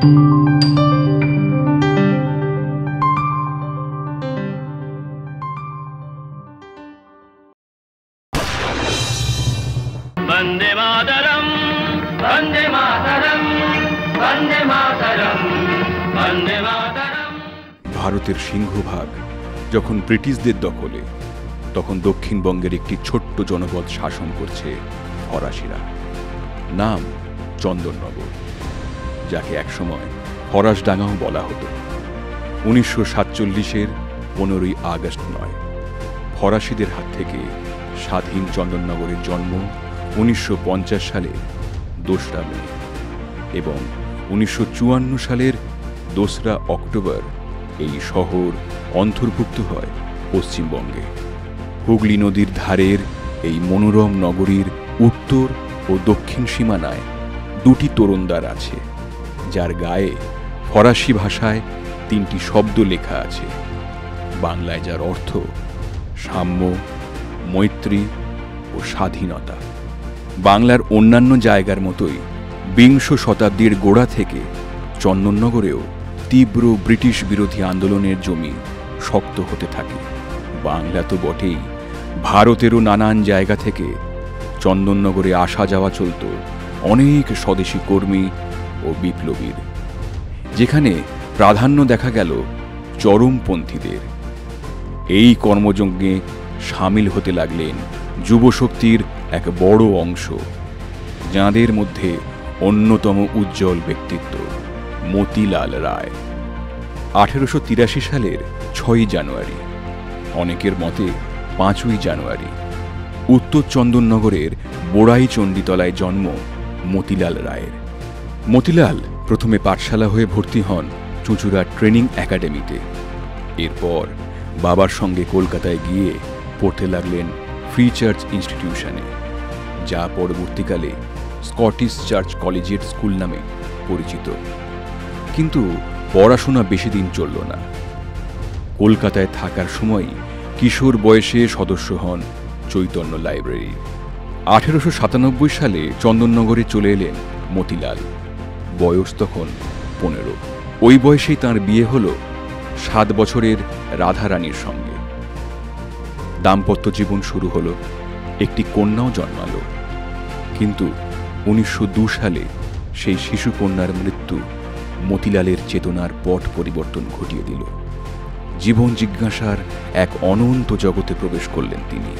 বন্দে মাতরম, বন্দে মাতরম, বন্দে মাতরম, বন্দে মাতরম। ভারতের সিংহভাগ যখন ব্রিটিশদের দখলে, তখন দক্ষিণবঙ্গের একটি ছোট্ট জনপদ শাসন করছে ফরাসিরা। নাম চন্দননগর, যাকে একসময় ফরাসডাঙ্গাও বলা হতো। 1947-এর 15ই আগস্ট নয়, ফরাসিদের হাত থেকে স্বাধীন চন্দননগরের জন্ম 1950 সালের 2রা মে এবং 1954 সালের 2রা অক্টোবর এই শহর অন্তর্ভুক্ত হয় পশ্চিমবঙ্গে। হুগলি নদীর ধারের এই মনোরম নগরীর উত্তর ও দক্ষিণ সীমানায় 2টি তোরণদ্বার আছে, যার গায়ে ফরাসি ভাষায় 3টি শব্দ লেখা আছে, বাংলায় যার অর্থ সাম্য, মৈত্রী ও স্বাধীনতা। বাংলার অন্যান্য জায়গার মতোই 20 শতাব্দীর গোড়া থেকে চন্দননগরেও তীব্র ব্রিটিশ বিরোধী আন্দোলনের জমি শক্ত হতে থাকে। বাংলা তো বটেই, ভারতেরও নানান জায়গা থেকে চন্দননগরে আসা যাওয়া চলত অনেক স্বদেশী কর্মী ও বিপ্লবীর, যেখানে প্রাধান্য দেখা গেল চরমপন্থীদের। এই কর্মযজ্ঞে সামিল হতে লাগলেন যুবশক্তির এক বড় অংশ, যাঁদের মধ্যে অন্যতম উজ্জ্বল ব্যক্তিত্ব মতিলাল রায়। 1883 সালের 6ই জানুয়ারি, অনেকের মতে 5ই জানুয়ারি, উত্তর চন্দননগরের বোড়াই চণ্ডীতলায় জন্ম মতিলাল রায়ের। মতিলাল প্রথমে পাঠশালা হয়ে ভর্তি হন চুঁচুড়া ট্রেনিং একাডেমিতে। এরপর বাবার সঙ্গে কলকাতায় গিয়ে পড়তে লাগলেন ফ্রি চার্চ ইনস্টিটিউশনে, যা পরবর্তীকালে স্কটিশ চার্চ কলেজিয়েট স্কুল নামে পরিচিত। কিন্তু পড়াশোনা বেশি দিন চলল না। কলকাতায় থাকার সময় কিশোর বয়সে সদস্য হন চৈতন্য লাইব্রেরির। 1897 সালে চন্দননগরে চলে এলেন মতিলাল। বয়স তখন 15। ওই বয়সেই তাঁর বিয়ে হল 7 বছরের রাধারানীর সঙ্গে। দাম্পত্য জীবন শুরু হল, একটি কন্যাও জন্মাল। কিন্তু 1902 সালে সেই শিশুকন্যার মৃত্যু মতিলালের চেতনার পট পরিবর্তন ঘটিয়ে দিল। জীবন জিজ্ঞাসার এক অনন্ত জগতে প্রবেশ করলেন তিনি।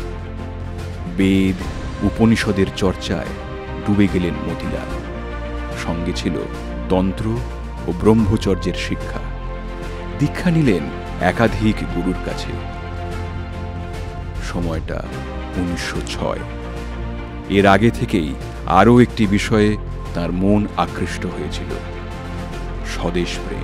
বেদ উপনিষদের চর্চায় ডুবে গেলেন মতিলাল। সঙ্গে ছিল তন্ত্র ও ব্রহ্মচর্যের শিক্ষা। দীক্ষা নিলেন একাধিক গুরুর কাছে। সময়টা 1906। এর আগে থেকেই আরও একটি বিষয়ে তার মন আকৃষ্ট হয়েছিল, স্বদেশ প্রেম।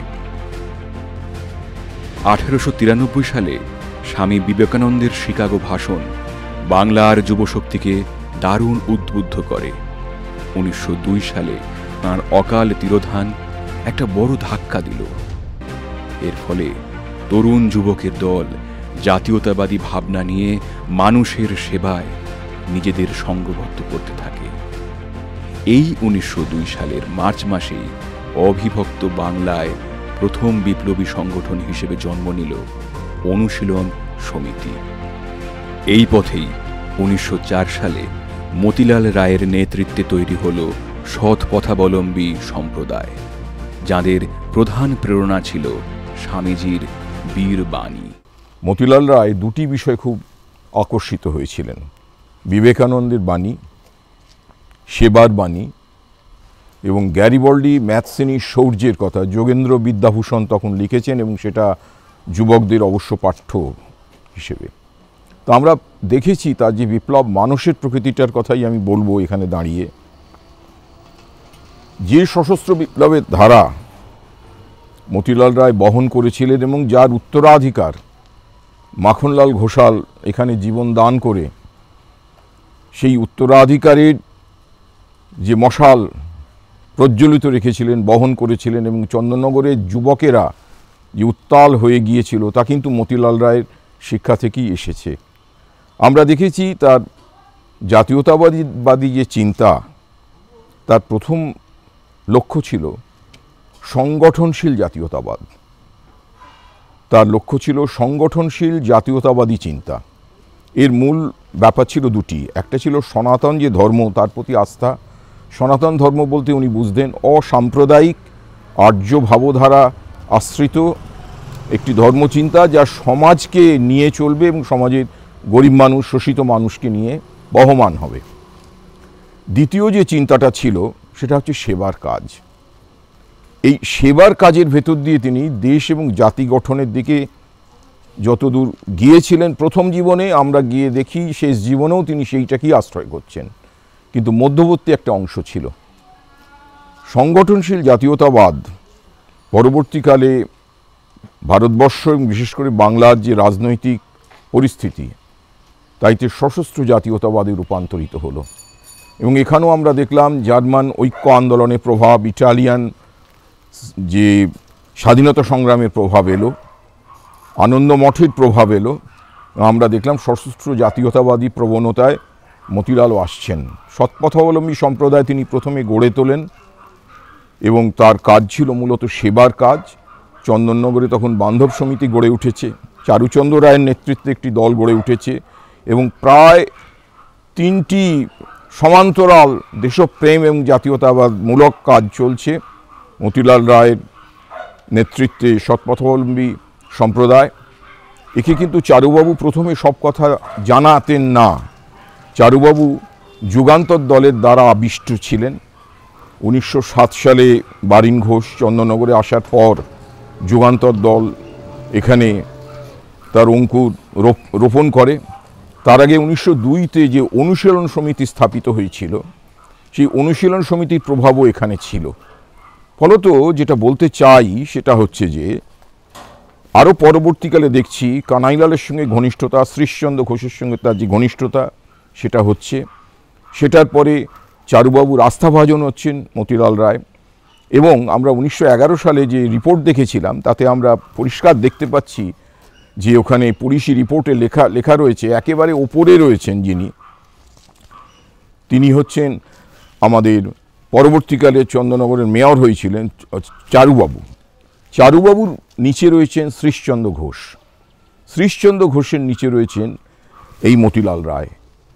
1893 সালে স্বামী বিবেকানন্দের শিকাগো ভাষণ বাংলার যুবশক্তিকে দারুণ উদ্বুদ্ধ করে। 1902 সালে তাঁর অকাল তিরোধান একটা বড় ধাক্কা দিল। এর ফলে তরুণ যুবকের দল জাতীয়তাবাদী ভাবনা নিয়ে মানুষের সেবায় নিজেদের সংঘবদ্ধ করতে থাকে। এই 1902 সালের মার্চ মাসেই অবিভক্ত বাংলায় প্রথম বিপ্লবী সংগঠন হিসেবে জন্ম নিল অনুশীলন সমিতি। এই পথেই 1904 সালে মতিলাল রায়ের নেতৃত্বে তৈরি হল সৎ পথাবলম্বী সম্প্রদায়, যাদের প্রধান প্রেরণা ছিল স্বামীজির বীর বাণী। মতিলাল রায় 2টি বিষয়ে খুব আকর্ষিত হয়েছিলেন: বিবেকানন্দের বাণী, সেবার বাণী, এবং গ্যারিবল্ডি ম্যাথসেনির শৌর্যের কথা যোগেন্দ্র বিদ্যাভূষণ তখন লিখেছেন, এবং সেটা যুবকদের অবশ্য পাঠ্য হিসেবে। তো আমরা দেখেছি তার যে বিপ্লব, মানুষের প্রকৃতিটার কথাই আমি বলবো এখানে দাঁড়িয়ে। যে সশস্ত্র বিপ্লবের ধারা মতিলাল রায় বহন করেছিলেন এবং যার উত্তরাধিকার মাখনলাল ঘোষাল এখানে জীবন দান করে সেই উত্তরাধিকারের যে মশাল প্রজ্বলিত রেখেছিলেন, বহন করেছিলেন, এবং চন্দননগরের যুবকেরা যে উত্তাল হয়ে গিয়েছিল, তা কিন্তু মতিলাল রায়ের শিক্ষা থেকেই এসেছে। আমরা দেখেছি তার জাতীয়তাবাদী যে চিন্তা, তার প্রথম লক্ষ্য ছিল সংগঠনশীল জাতীয়তাবাদ। তার লক্ষ্য ছিল সংগঠনশীল জাতীয়তাবাদী চিন্তা। এর মূল ব্যাপার ছিল দুটি, একটা ছিল সনাতন যে ধর্ম তার প্রতি আস্থা। সনাতন ধর্ম বলতে উনি বুঝতেন অসাম্প্রদায়িক আর্য ভাবধারা আশ্রিত একটি ধর্মচিন্তা যা সমাজকে নিয়ে চলবে এবং সমাজের গরিব মানুষ শোষিত মানুষকে নিয়ে বহমান হবে। দ্বিতীয় যে চিন্তাটা ছিল সেটা হচ্ছে সেবার কাজ। এই সেবার কাজের ভেতর দিয়ে তিনি দেশ এবং জাতি গঠনের দিকে যতদূর গিয়েছিলেন প্রথম জীবনে, আমরা গিয়ে দেখি শেষ জীবনেও তিনি সেইটাকেই আশ্রয় করছেন। কিন্তু মধ্যবর্তী একটা অংশ ছিল সংগঠনশীল জাতীয়তাবাদ। পরবর্তীকালে ভারতবর্ষ এবং বিশেষ করে বাংলার যে রাজনৈতিক পরিস্থিতি তাইতে সশস্ত্র জাতীয়তাবাদে রূপান্তরিত হলো এবং এখানেও আমরা দেখলাম জার্মান ঐক্য আন্দোলনের প্রভাব, ইটালিয়ান যে স্বাধীনতা সংগ্রামের প্রভাব এলো, আনন্দ মঠের প্রভাব এলো। আমরা দেখলাম সশস্ত্র জাতীয়তাবাদী প্রবণতায় মতিলালও আসছেন। সৎপথাবলম্বী সম্প্রদায় তিনি প্রথমে গড়ে তোলেন এবং তার কাজ ছিল মূলত সেবার কাজ। চন্দননগরে তখন বান্ধব সমিতি গড়ে উঠেছে, চারুচন্দ্র রায়ের নেতৃত্বে একটি দল গড়ে উঠেছে এবং প্রায় 3টি সমান্তরাল দেশপ্রেম এবং জাতীয়তাবাদমূলক কাজ চলছে মতিলাল রায়ের নেতৃত্বে সৎপথাবলম্বী সম্প্রদায়। একে কিন্তু চারুবাবু প্রথমে সব কথা জানাতেন না। চারুবাবু যুগান্তর দলের দ্বারা আবিষ্ট ছিলেন। 1907 সালে বারিন ঘোষ চন্দননগরে আসার পর যুগান্তর দল এখানে তার অঙ্কুর রোপণ করে। তার আগে 1902-তে যে অনুশীলন সমিতি স্থাপিত হয়েছিল সেই অনুশীলন সমিতির প্রভাবও এখানে ছিল। ফলত যেটা বলতে চাই সেটা হচ্ছে যে আরও পরবর্তীকালে দেখছি কানাইলালের সঙ্গে ঘনিষ্ঠতা, শ্রীশচন্দ্র ঘোষের সঙ্গে তার যে ঘনিষ্ঠতা সেটা হচ্ছে। সেটার পরে চারুবাবুর আস্থাভাজন হচ্ছেন মতিলাল রায় এবং আমরা 1911 সালে যে রিপোর্ট দেখেছিলাম তাতে আমরা পরিষ্কার দেখতে পাচ্ছি যে ওখানে পুলিশি রিপোর্টে লেখা রয়েছে, একেবারে ওপরে রয়েছেন যিনি, তিনি হচ্ছেন আমাদের পরবর্তীকালে চন্দননগরের মেয়র হয়েছিলেন চারুবাবু। চারুবাবুর নিচে রয়েছেন শ্রীশচন্দ্র ঘোষ, শ্রীশচন্দ্র ঘোষের নিচে রয়েছেন এই মতিলাল রায়।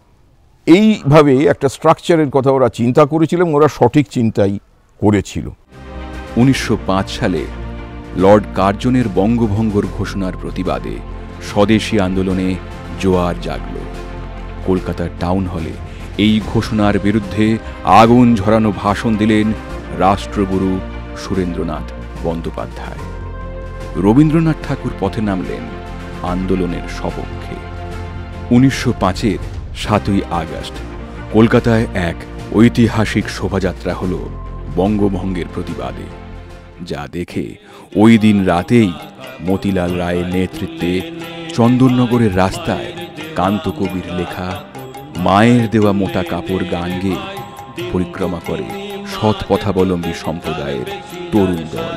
এইভাবে একটা স্ট্রাকচারের কথা ওরা চিন্তা করেছিলেন, ওরা সঠিক চিন্তাই করেছিল। 1905 সালে লর্ড কার্জনের বঙ্গভঙ্গর ঘোষণার প্রতিবাদে স্বদেশী আন্দোলনে জোয়ার জাগল। কলকাতার টাউন হলে এই ঘোষণার বিরুদ্ধে আগুন ঝরানো ভাষণ দিলেন রাষ্ট্রগুরু সুরেন্দ্রনাথ বন্দ্যোপাধ্যায়। রবীন্দ্রনাথ ঠাকুর পথে নামলেন আন্দোলনের সপক্ষে। 1905-এর 7ই আগস্ট কলকাতায় এক ঐতিহাসিক শোভাযাত্রা হল বঙ্গভঙ্গের প্রতিবাদে, যা দেখে ওই দিন রাতেই মতিলাল রায়ের নেতৃত্বে চন্দননগরের রাস্তায় কান্তকবির লেখা মায়ের দেওয়া মোটা কাপড় গান গেয়ে পরিক্রমা করে সৎপথাবলম্বী সম্প্রদায়ের তরুণ দল।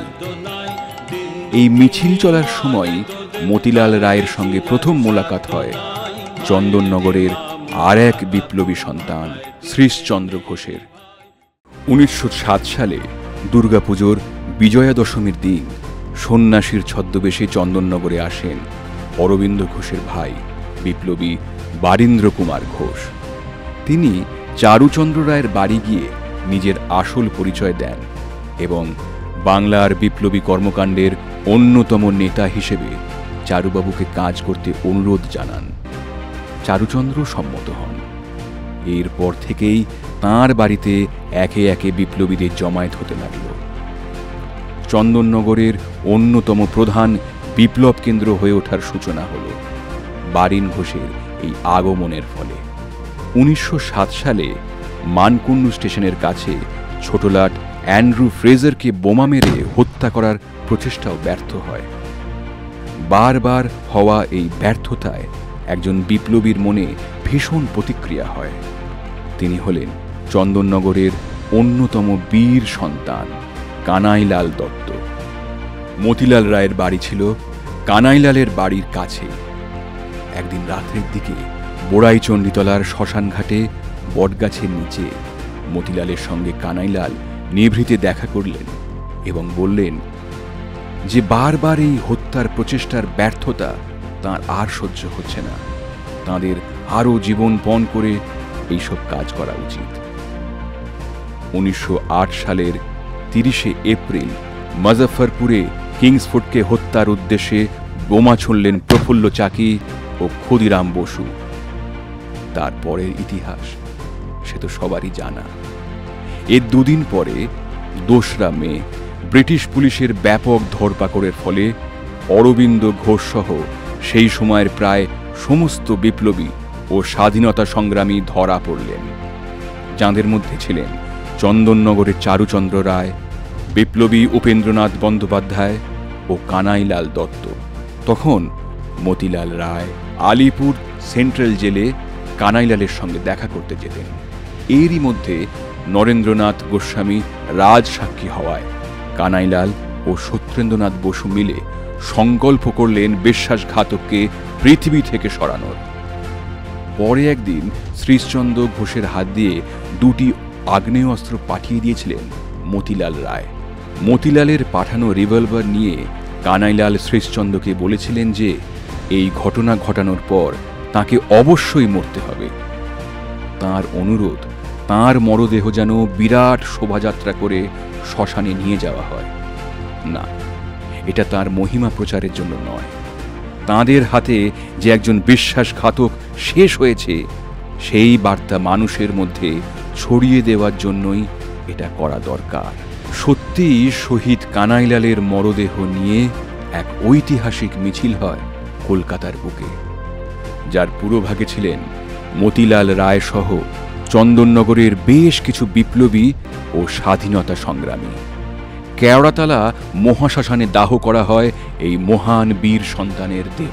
এই মিছিল চলার সময় মতিলাল রায়ের সঙ্গে প্রথম মোলাকাত হয় চন্দননগরের আর এক বিপ্লবী সন্তান শ্রীশচন্দ্র ঘোষের। 1907 সালে দুর্গাপুজোর বিজয়া দশমীর দিন সন্ন্যাসীর ছদ্মবেশে চন্দননগরে আসেন অরবিন্দ ঘোষের ভাই বিপ্লবী বারীন্দ্র কুমার ঘোষ। তিনি চারুচন্দ্র রায়ের বাড়ি গিয়ে নিজের আসল পরিচয় দেন এবং বাংলার বিপ্লবী কর্মকাণ্ডের অন্যতম নেতা হিসেবে চারুবাবুকে কাজ করতে অনুরোধ জানান। চারুচন্দ্র সম্মত হন। এরপর থেকেই তাঁর বাড়িতে একে একে বিপ্লবীদের জমায়েত হতে লাগল। চন্দননগরের অন্যতম প্রধান বিপ্লব কেন্দ্র হয়ে ওঠার সূচনা হল বারিন ঘোষের এই আগমনের ফলে। 1907 সালে মানকুণ্ডু স্টেশনের কাছে ছোটলাট অ্যান্ড্রু ফ্রেজারকে বোমা মেরে হত্যা করার প্রচেষ্টাও ব্যর্থ হয়। বারবার হওয়া এই ব্যর্থতায় একজন বিপ্লবীর মনে ভীষণ প্রতিক্রিয়া হয়। তিনি হলেন চন্দননগরের অন্যতম বীর সন্তান কানাইলাল দত্ত। মতিলাল রায়ের বাড়ি ছিল কানাইলালের বাড়ির কাছে। একদিন রাত্রের দিকে বোড়াই চণ্ডীতলার শ্মশান ঘাটে বটগাছের নিচে মতিলালের সঙ্গে কানাইলাল নিভৃতে দেখা করলেন এবং বললেন যে বারবার এই হত্যার প্রচেষ্টার ব্যর্থতা তাঁর আর সহ্য হচ্ছে না, তাঁদের আরও জীবনপণ করে এইসব কাজ করা উচিত। 1908 সালের 30শে এপ্রিল মুজফ্ফরপুরে কিংসফোর্ডকে হত্যার উদ্দেশ্যে বোমা ছুড়লেন প্রফুল্ল চাকি ও ক্ষুদিরাম বসু। তারপরের ইতিহাস সে তো সবারই জানা। এর দুদিন পরে 2রা মে ব্রিটিশ পুলিশের ব্যাপক ধরপাকড়ের ফলে অরবিন্দ ঘোষ সহ সেই সময়ের প্রায় সমস্ত বিপ্লবী ও স্বাধীনতা সংগ্রামী ধরা পড়লেন, যাঁদের মধ্যে ছিলেন চন্দননগরের চারুচন্দ্র রায়, বিপ্লবী উপেন্দ্রনাথ বন্দ্যোপাধ্যায় ও কানাইলাল দত্ত। তখন মতিলাল রায় আলিপুর সেন্ট্রাল জেলে কানাইলালের সঙ্গে দেখা করতে যেতেন। এরই মধ্যে নরেন্দ্রনাথ গোস্বামী রাজসাক্ষী হওয়ায় কানাইলাল ও সত্যেন্দ্রনাথ বসু মিলে সংকল্প করলেন বিশ্বাসঘাতককে পৃথিবী থেকে সরানোর। পরে একদিন শ্রীশচন্দ্র ঘোষের হাত দিয়ে 2টি আগ্নেয়াস্ত্র পাঠিয়ে দিয়েছিলেন মতিলাল রায়। মতিলালের পাঠানো রিভলভার নিয়ে কানাইলাল শ্রীশচন্দ্রকে বলেছিলেন যে এই ঘটনা ঘটানোর পর তাকে অবশ্যই মরতে হবে। তাঁর অনুরোধ, তাঁর মরদেহ যেন বিরাট শোভাযাত্রা করে শ্মশানে নিয়ে যাওয়া হয়। না, এটা তাঁর মহিমা প্রচারের জন্য নয়। তাঁদের হাতে যে একজন বিশ্বাসঘাতক শেষ হয়েছে সেই বার্তা মানুষের মধ্যে ছড়িয়ে দেওয়ার জন্যই এটা করা দরকার। সত্যিই শহীদ কানাইলালের মরদেহ নিয়ে এক ঐতিহাসিক মিছিল হয় কলকাতার বুকে, যার পুরোভাগে ছিলেন মতিলাল রায় সহ চন্দননগরের বেশ কিছু বিপ্লবী ও স্বাধীনতা সংগ্রামী। কেওড়াতলা মহাশ্মশানে দাহ করা হয় এই মহান বীর সন্তানের দেহ।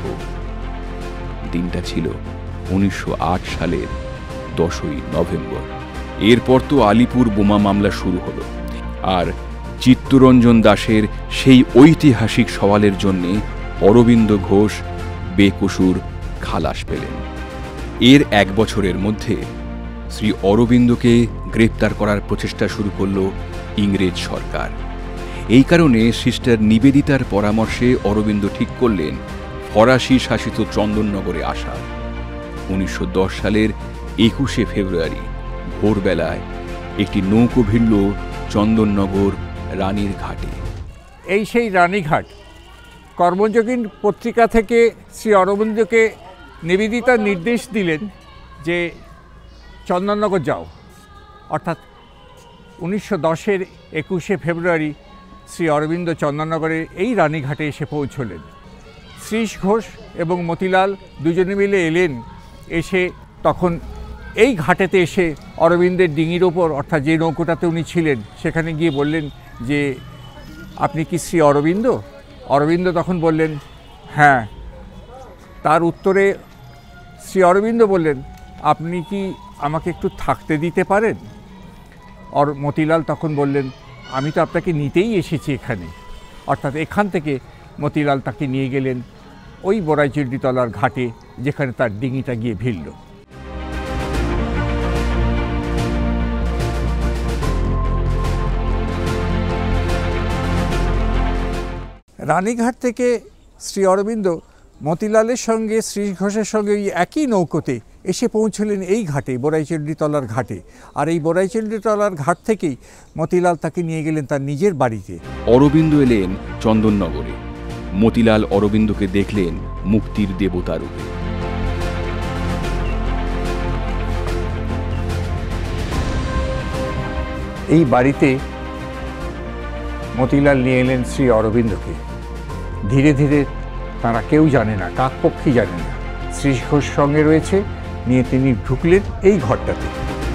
দিনটা ছিল 1908 সালের 10ই নভেম্বর। এরপর তো আলিপুর বোমা মামলা শুরু হলো, আর চিত্তরঞ্জন দাশের সেই ঐতিহাসিক সওয়ালের জন্যে অরবিন্দ ঘোষ বেকসুর খালাস পেলেন। এর 1 বছরের মধ্যে শ্রী অরবিন্দকে গ্রেপ্তার করার প্রচেষ্টা শুরু করল ইংরেজ সরকার। এই কারণে সিস্টার নিবেদিতার পরামর্শে অরবিন্দ ঠিক করলেন ফরাসি শাসিত চন্দননগরে আসা। 1910 সালের 21শে ফেব্রুয়ারি ভোরবেলায় একটি নৌকো ভিড়ল চন্দননগর রানীর ঘাটে। এই সেই রানীঘাট। কর্মযোগী পত্রিকা থেকে শ্রী অরবিন্দকে নিবেদিতা নির্দেশ দিলেন যে চন্দননগর যাও। অর্থাৎ 1910-এর 21শে ফেব্রুয়ারি শ্রী অরবিন্দ চন্দননগরের এই রানীঘাটে এসে পৌঁছলেন। শ্রীশ ঘোষ এবং মতিলাল দুজনে মিলে এলেন। এসে তখন এই ঘাটেতে এসে অরবিন্দের ডিঙির ওপর, অর্থাৎ যে নৌকোটাতে উনি ছিলেন, সেখানে গিয়ে বললেন যে আপনি কি শ্রী অরবিন্দ? অরবিন্দ তখন বললেন হ্যাঁ। তার উত্তরে শ্রী অরবিন্দ বললেন আপনি কি আমাকে একটু থাকতে দিতে পারেন? মতিলাল তখন বললেন আমি তো আপনাকে নিতেই এসেছি এখানে। অর্থাৎ এখান থেকে মতিলাল তাকে নিয়ে গেলেন ওই বড়াইচণ্ডীতলার ঘাটে, যেখানে তার ডিঙিটা গিয়ে ভিড়ল। রানীঘাট থেকে শ্রী অরবিন্দ মতিলালের সঙ্গে শ্রী ঘোষের সঙ্গে ওই একই নৌকোতে এসে পৌঁছলেন এই ঘাটে, বড়াইচণ্ডীতলার ঘাটে। আর এই বড়াইচণ্ডীতলার ঘাট থেকেই মতিলাল তাকে নিয়ে গেলেন তার নিজের বাড়িতে। অরবিন্দ এলেন চন্দননগরে। মতিলাল অরবিন্দকে দেখলেন মুক্তির দেবতা রূপে। এই বাড়িতে মতিলাল নিয়ে এলেন শ্রী অরবিন্দকে। ধীরে ধীরে তারা কেউ জানে না, কাকপক্ষী জানে না, শ্রী ঘোষ সঙ্গে রয়েছে, নিয়ে তিনি ঢুকলেন এই ঘরটাতে।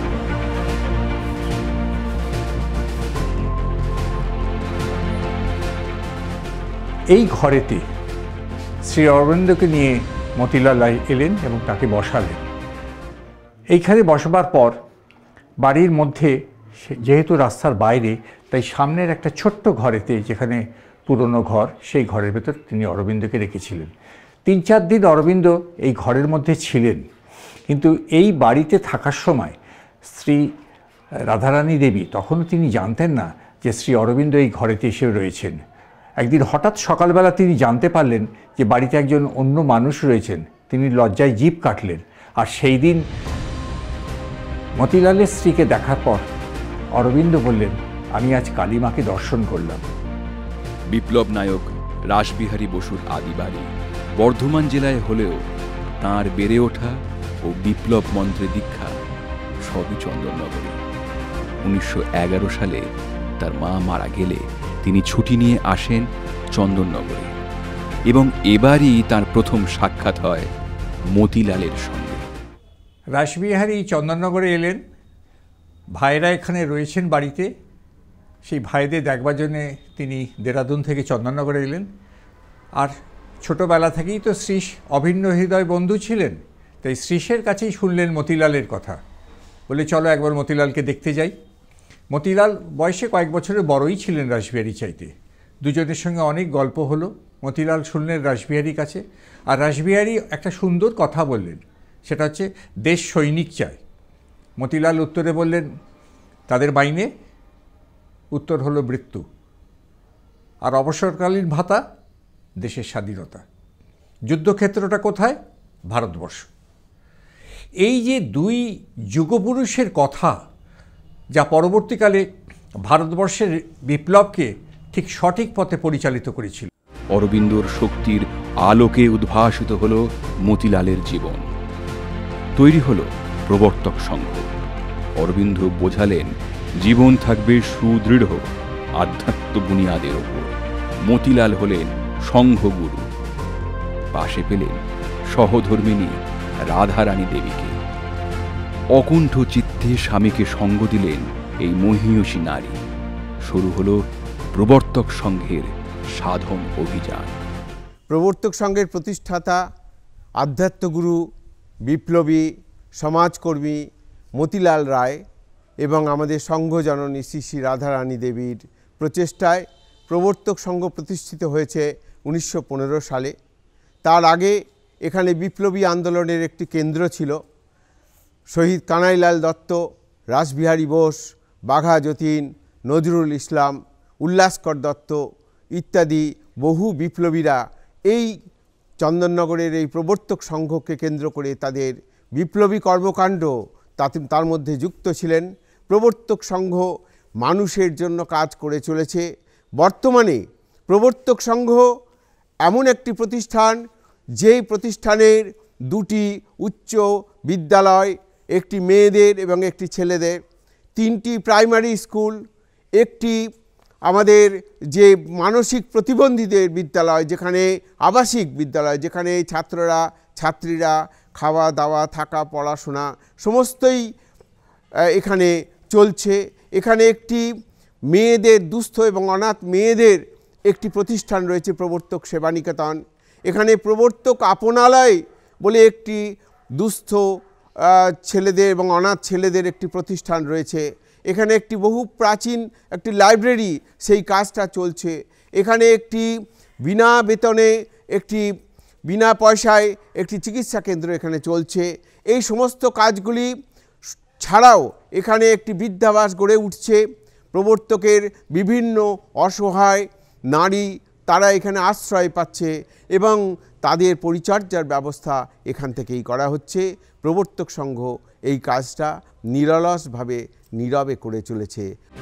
এই ঘরেতে শ্রী অরবিন্দকে নিয়ে মতিলাল এলেন এবং তাকে বসালেন। এইখানে বসবার পর বাড়ির মধ্যে, যেহেতু রাস্তার বাইরে, তাই সামনের একটা ছোট্ট ঘরেতে, যেখানে পুরনো ঘর, সেই ঘরের ভেতর তিনি অরবিন্দকে রেখেছিলেন। 3-4 দিন অরবিন্দ এই ঘরের মধ্যে ছিলেন। কিন্তু এই বাড়িতে থাকার সময় শ্রী রাধারানী দেবী, তখনও তিনি জানতেন না যে যে শ্রী অরবিন্দ এই ঘরেতে এসে রয়েছেন। একদিন হঠাৎ সকালবেলা তিনি জানতে পারলেন যে বাড়িতে একজন অন্য মানুষ রয়েছেন। তিনি লজ্জায় জিভ কাটলেন। আর সেই দিন মতিলালের স্ত্রীকে দেখার পর অরবিন্দ বললেন, আমি আজ কালীমাকে দর্শন করলাম। বিপ্লব নায়ক রাসবিহারী বসুর আদি বাড়ি বর্ধমান জেলায় হলেও তাঁর বেড়ে ওঠা ও বিপ্লব মন্ত্রে দীক্ষা সবই চন্দননগরে। 1911 সালে তার মা মারা গেলে তিনি ছুটি নিয়ে আসেন চন্দননগরে এবং এবারই তার প্রথম সাক্ষাৎ হয় মতিলালের সঙ্গে। রাসবিহারী চন্দননগরে এলেন, ভাইরা এখানে রয়েছেন বাড়িতে। সেই ভাইদের দেখবার জন্যে তিনি দেরাদুন থেকে চন্দননগরে এলেন। আর ছোটোবেলা থেকেই তো শ্রীশ অভিন্ন হৃদয় বন্ধু ছিলেন, তাই শ্রীশের কাছেই শুনলেন মতিলালের কথা। বলে চলো একবার মতিলালকে দেখতে যাই। মতিলাল বয়সে কয়েক বছরের বড়ই ছিলেন রাসবিহারী চাইতে। দুজনের সঙ্গে অনেক গল্প হলো। মতিলাল শুনলেন রাসবিহারীর কাছে, আর রাসবিহারী একটা সুন্দর কথা বললেন, সেটা হচ্ছে দেশ সৈনিক চায়। মতিলাল উত্তরে বললেন তাদের মাইনে, উত্তর হলো মৃত্যু, আর অবসরকালীন ভাতা দেশের স্বাধীনতা। যুদ্ধক্ষেত্রটা কোথায়? ভারতবর্ষ। এই যে দুই যুগপুরুষের কথা, যা পরবর্তীকালে ভারতবর্ষের বিপ্লবকে ঠিক সঠিক পথে পরিচালিত করেছিল। অরবিন্দর শক্তির আলোকে উদ্ভাসিত হল মতিলালের জীবন। তৈরি হল প্রবর্তক সংঘ। অরবিন্দ বোঝালেন জীবন থাকবে সুদৃঢ় আধ্যাত্ম বুনিয়াদের ওপর। মতিলাল হলেন সংঘগুরু। পাশে পেলেন সহধর্মিনী রাধারানী দেবীকে। অকুণ্ঠ চিত্তে স্বামীকে সঙ্গ দিলেন এই মহীয়সী নারী। শুরু হল প্রবর্তক সংঘের সাধন অভিযান। প্রবর্তক সংঘের প্রতিষ্ঠাতা আধ্যাত্মগুরু বিপ্লবী সমাজকর্মী মতিলাল রায় এবং আমাদের সংঘজননী শ্রী শ্রী রাধারানী দেবীর প্রচেষ্টায় প্রবর্তক সংঘ প্রতিষ্ঠিত হয়েছে 1915 সালে। তার আগে এখানে বিপ্লবী আন্দোলনের একটি কেন্দ্র ছিল। শহীদ কানাইলাল দত্ত, রাসবিহারী বোস, বাঘা যতীন, নজরুল ইসলাম, উল্লাসকর দত্ত ইত্যাদি বহু বিপ্লবীরা এই চন্দননগরের এই প্রবর্তক সংঘকে কেন্দ্র করে তাদের বিপ্লবী কর্মকাণ্ড তার মধ্যে যুক্ত ছিলেন। প্রবর্তক সংঘ মানুষের জন্য কাজ করে চলেছে। বর্তমানে প্রবর্তক সংঘ এমন একটি প্রতিষ্ঠান, যেই প্রতিষ্ঠানের দুটি উচ্চ বিদ্যালয়, একটি মেয়েদের এবং একটি ছেলেদের, 3টি প্রাইমারি স্কুল, একটি আমাদের যে মানসিক প্রতিবন্ধীদের বিদ্যালয়, যেখানে আবাসিক বিদ্যালয়, যেখানে ছাত্রীরা খাওয়া দাওয়া থাকা পড়াশোনা সমস্তই এখানে চলছে। এখানে একটি মেয়েদের, দুস্থ এবং অনাথ মেয়েদের একটি প্রতিষ্ঠান রয়েছে, প্রবর্তক সেবা নিকেতন। এখানে প্রবর্তক আপনালয় বলে একটি দুস্থ ছেলেদের এবং অনাথ ছেলেদের একটি প্রতিষ্ঠান রয়েছে। এখানে একটি বহু প্রাচীন একটি লাইব্রেরি, সেই কাজটা চলছে। এখানে একটি বিনা বেতনে, একটি বিনা পয়সায় একটি চিকিৎসা কেন্দ্র এখানে চলছে। এই সমস্ত কাজগুলি ছাড়াও এখানে একটি বৃদ্ধাবাস গড়ে উঠছে। প্রবর্তকের বিভিন্ন অসহায় নারী তারা এখানে আশ্রয় পাচ্ছে এবং তাদের পরিচর্যার ব্যবস্থা এখান থেকেই করা হচ্ছে। প্রবর্তক সংঘ এই কাজটা নিরলসভাবে নীরবে করে চলেছে।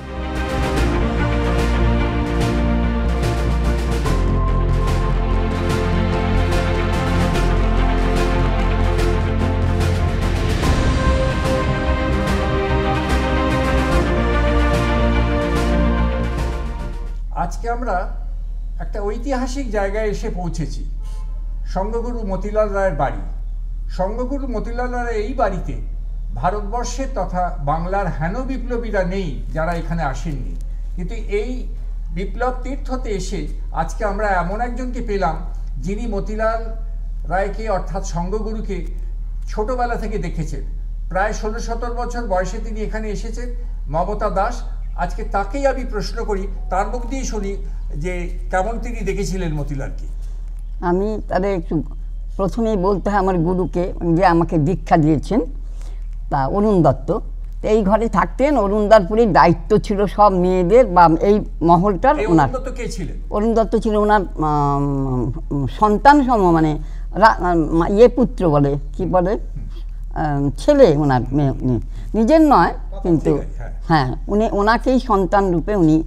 আজকে আমরা একটা ঐতিহাসিক জায়গায় এসে পৌঁছেছি, সংঘগুরু মতিলাল রায়ের বাড়ি। সংঘগুরু মতিলাল রায়ের এই বাড়িতে ভারতবর্ষের তথা বাংলার হেন বিপ্লবীরা নেই যারা এখানে আসেননি, কিন্তু এই বিপ্লব তীর্থতে এসে আজকে আমরা এমন একজনকে পেলাম যিনি মতিলাল রায়কে অর্থাৎ সংঘগুরুকে ছোটবেলা থেকে দেখেছেন। প্রায় 16-17 বছর বয়সে তিনি এখানে এসেছেন। মমতা দাস, আজকে তাকেই আমি প্রশ্ন করি, তার মুখ দিয়ে শুনি যে কেমন তিনি দেখেছিলেন মতিলালকে। আমি তাদের একটু প্রথমেই বলতে হয় আমার গুরুকে, যে আমাকে দীক্ষা দিয়েছেন, তা অরুণ দত্ত, তো এই ঘরে থাকতেন। অরুণদারপুরের দায়িত্ব ছিল সব মেয়েদের বা এই মহলটার। ওনার অরুণ দত্ত ছিল ওনার সন্তান সম, মানে পুত্র বলে কি বলে, ছেলে ওনার, নিজের নয় কিন্তু, হ্যাঁ উনি ওনাকেই সন্তান রূপে উনি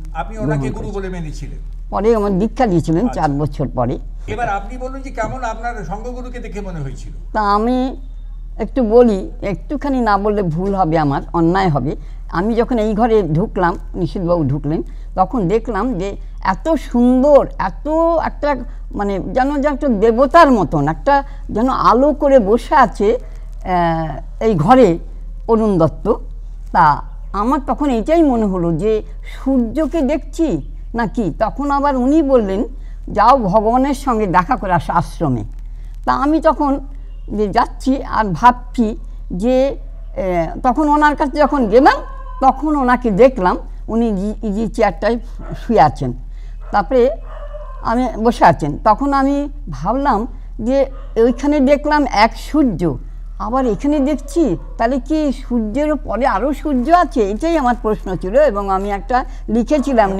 পরে আমার দীক্ষা দিয়েছিলেন 4 বছর পরে। এবার আপনি বলুন যে কেমন আপনার সঙ্গগুরুকে দেখে মনে হয়েছিল? তা আমি একটু বলি, একটুখানি না বললে ভুল হবে, আমার অন্যায় হবে। আমি যখন এই ঘরে ঢুকলাম, নিশীথবাবু ঢুকলেন, তখন দেখলাম যে এত সুন্দর, এত একটা মানে যেন একটা দেবতার মতন একটা যেন আলো করে বসে আছে এই ঘরে অরুণ দত্ত। তা আমার তখন এটাই মনে হলো যে সূর্যকে দেখছি নাকি। তখন আবার উনি বললেন যাও ভগবানের সঙ্গে দেখা করে আসো আশ্রমে। তা আমি তখন যে যাচ্ছি আর ভাবছি যে তখন ওনার কাছে যখন গেলাম তখন ওনাকে দেখলাম উনি ইজি চেয়ারটায় শুয়ে আছেন, তারপরে আমি বসে আছেন। তখন আমি ভাবলাম যে ওইখানে দেখলাম এক সূর্য, আবার এখানে দেখছি তাহলে কি সূর্যের পরে আরও সূর্য আছে? এটাই আমার প্রশ্ন ছিল এবং আমি একটা লিখেছিলাম।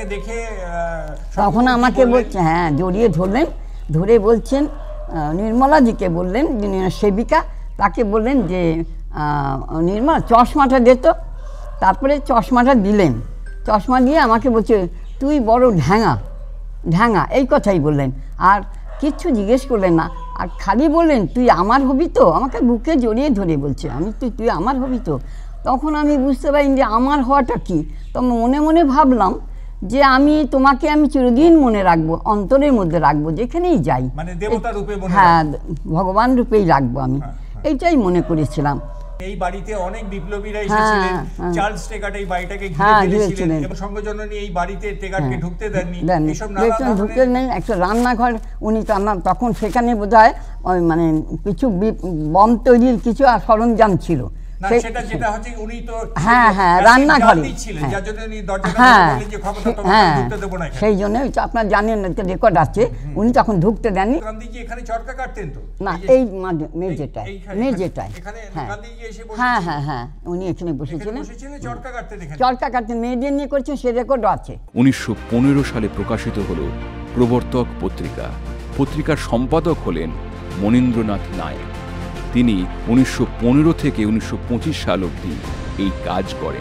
তখন আমাকে বলছে, হ্যাঁ জড়িয়ে ধরলেন, ধরে বলছেন নির্মলাজিকে বললেন, যিনি সেবিকা, তাকে বললেন যে নির্মলা চশমাটা দে তো। তারপরে চশমাটা দিলেন, চশমা দিয়ে আমাকে বলছে তুই বড় ঢ্যাঙা ঢ্যাঙা, এই কথাই বললেন, আর কিচ্ছু জিজ্ঞেস করলেন না। আর খালি বললেন তুই আমার হবি তো, আমাকে বুকে জড়িয়ে ধরে বলছে আমি তুই আমার হবি তো। তখন আমি বুঝতে পারিনি যে আমার হওয়াটা কী। তো মনে মনে ভাবলাম যে আমি তোমাকে আমি চিরদিন মনে রাখবো, অন্তরের মধ্যে রাখবো, যেখানেই যাই, মানে দেবতা রূপে, হ্যাঁ ভগবান রূপেই রাখবো আমি, এইটাই মনে করেছিলাম। এই বাড়িতে অনেক বিপ্লবীরা এসেছিলেন, চার্লস টেগার্ট এই বাড়িটাকে ঘিরে ফেলেছিলেন এবং সঙ্গজননী এই বাড়িতে টেগার্টকে ঢুকতে দেননি। এসব নানা ঢুকতে নেই, একটা রান্নাঘর উনি তখন সেখানে বোধহয় ওই মানে কিছু বম তৈরির কিছু সরঞ্জাম ছিল, সেই জন্য আপনার জানেন রেকর্ড আছে, উনি তখন ঢুকতে দেননি। না এই মেজেটায়, হ্যাঁ হ্যাঁ হ্যাঁ উনি এখানে বসেছিলেন, চরকা কাটতেন, মেয়েদের নিয়ে করেছেন, সে রেকর্ডও আছে। 1915 সালে প্রকাশিত হল প্রবর্তক পত্রিকা। পত্রিকার সম্পাদক হলেন মনীন্দ্রনাথ নায়েক। তিনি 1915 থেকে 1925 সাল অবধি এই কাজ করেন।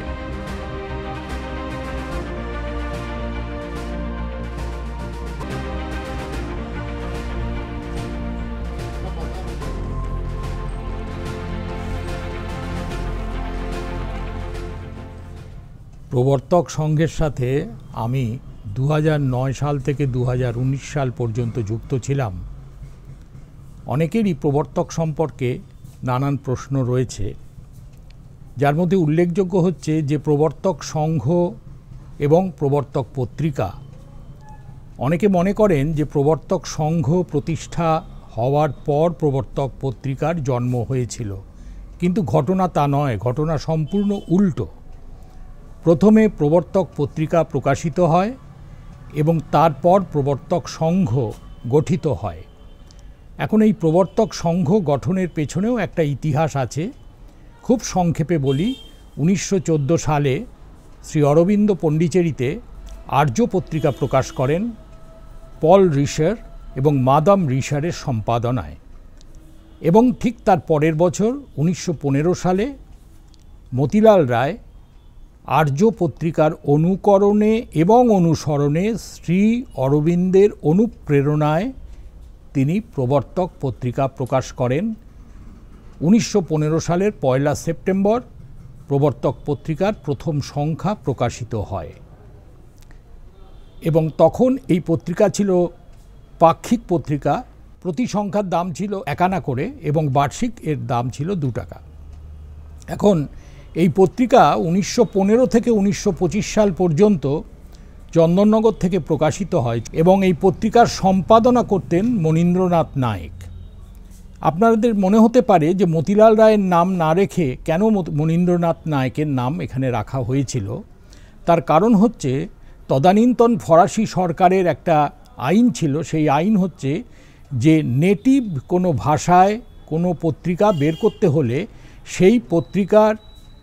প্রবর্তক সংঘের সাথে আমি 2009 সাল থেকে 2019 সাল পর্যন্ত যুক্ত ছিলাম। অনেকেরই প্রবর্তক সম্পর্কে নানান প্রশ্ন রয়েছে, যার মধ্যে উল্লেখযোগ্য হচ্ছে যে প্রবর্তক সংঘ এবং প্রবর্তক পত্রিকা, অনেকে মনে করেন যে প্রবর্তক সংঘ প্রতিষ্ঠা হওয়ার পর প্রবর্তক পত্রিকার জন্ম হয়েছিল, কিন্তু ঘটনা তা নয়, ঘটনা সম্পূর্ণ উল্টো। প্রথমে প্রবর্তক পত্রিকা প্রকাশিত হয় এবং তারপর প্রবর্তক সংঘ গঠিত হয়। এখন এই প্রবর্তক সংঘ গঠনের পেছনেও একটা ইতিহাস আছে। খুব সংক্ষেপে বলি, 1914 সালে শ্রী অরবিন্দ পণ্ডিচেরিতে আর্য পত্রিকা প্রকাশ করেন পল রিশার এবং মাদাম রিশারের সম্পাদনায়, এবং ঠিক তার পরের বছর 1915 সালে মতিলাল রায় আর্য পত্রিকার অনুকরণে এবং অনুসরণে শ্রী অরবিন্দের অনুপ্রেরণায় তিনি প্রবর্তক পত্রিকা প্রকাশ করেন। 1915 সালের 1 সেপ্টেম্বর প্রবর্তক পত্রিকার প্রথম সংখ্যা প্রকাশিত হয় এবং তখন এই পত্রিকা ছিল পাক্ষিক পত্রিকা। প্রতি সংখ্যার দাম ছিল 1 আনা করে এবং বার্ষিক এর দাম ছিল 2 টাকা। এখন এই পত্রিকা 1915 থেকে 1925 সাল পর্যন্ত চন্দননগর থেকে প্রকাশিত হয় এবং এই পত্রিকার সম্পাদনা করতেন মনীন্দ্রনাথ নায়েক। আপনাদের মনে হতে পারে যে মতিলাল রায়ের নাম না রেখে কেন মনীন্দ্রনাথ নায়েকের নাম এখানে রাখা হয়েছিল। তার কারণ হচ্ছে তদানীন্তন ফরাসি সরকারের একটা আইন ছিল, সেই আইন হচ্ছে যে নেটিভ কোনো ভাষায় কোনো পত্রিকা বের করতে হলে সেই পত্রিকার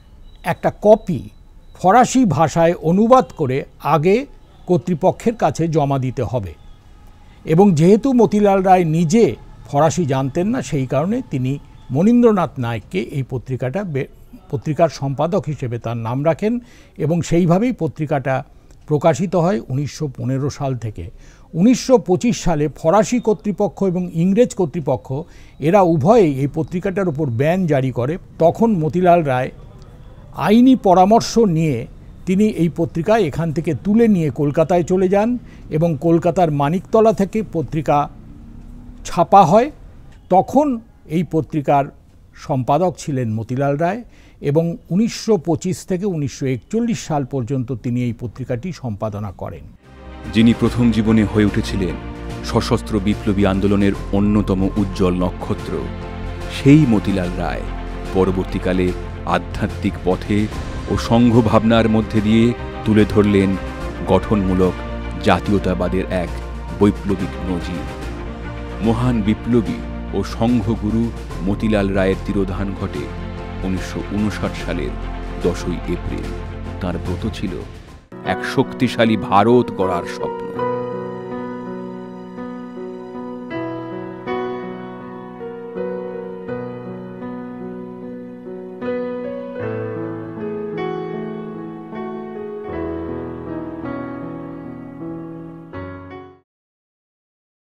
একটা কপি ফরাসি ভাষায় অনুবাদ করে আগে কর্তৃপক্ষের কাছে জমা দিতে হবে। এবং যেহেতু মতিলাল রায় নিজে ফরাসি জানতেন না, সেই কারণে তিনি মনীন্দ্রনাথ নায়েককে এই পত্রিকার সম্পাদক হিসেবে তার নাম রাখেন এবং সেইভাবেই পত্রিকাটা প্রকাশিত হয় 1915 সাল থেকে। 1925 সালে ফরাসি কর্তৃপক্ষ এবং ইংরেজ কর্তৃপক্ষ এরা উভয়েই এই পত্রিকাটার উপর ব্যান জারি করে। তখন মতিলাল রায় আইনি পরামর্শ নিয়ে তিনি এই পত্রিকা এখান থেকে তুলে নিয়ে কলকাতায় চলে যান এবং কলকাতার মানিকতলা থেকে পত্রিকা ছাপা হয়। তখন এই পত্রিকার সম্পাদক ছিলেন মতিলাল রায় এবং 1925 থেকে 1941 সাল পর্যন্ত তিনি এই পত্রিকাটি সম্পাদনা করেন। যিনি প্রথম জীবনে হয়ে উঠেছিলেন সশস্ত্র বিপ্লবী আন্দোলনের অন্যতম উজ্জ্বল নক্ষত্র, সেই মতিলাল রায় পরবর্তীকালে আধ্যাত্মিক পথে ও সংঘ ভাবনার মধ্যে দিয়ে তুলে ধরলেন গঠনমূলক জাতীয়তাবাদের এক বৈপ্লবিক নজির। মহান বিপ্লবী ও সংঘগুরু মতিলাল রায়ের তিরোধান ঘটে 1959 সালের 10ই এপ্রিল। তাঁর ব্রত ছিল এক শক্তিশালী ভারত গড়ার স্বপ্ন।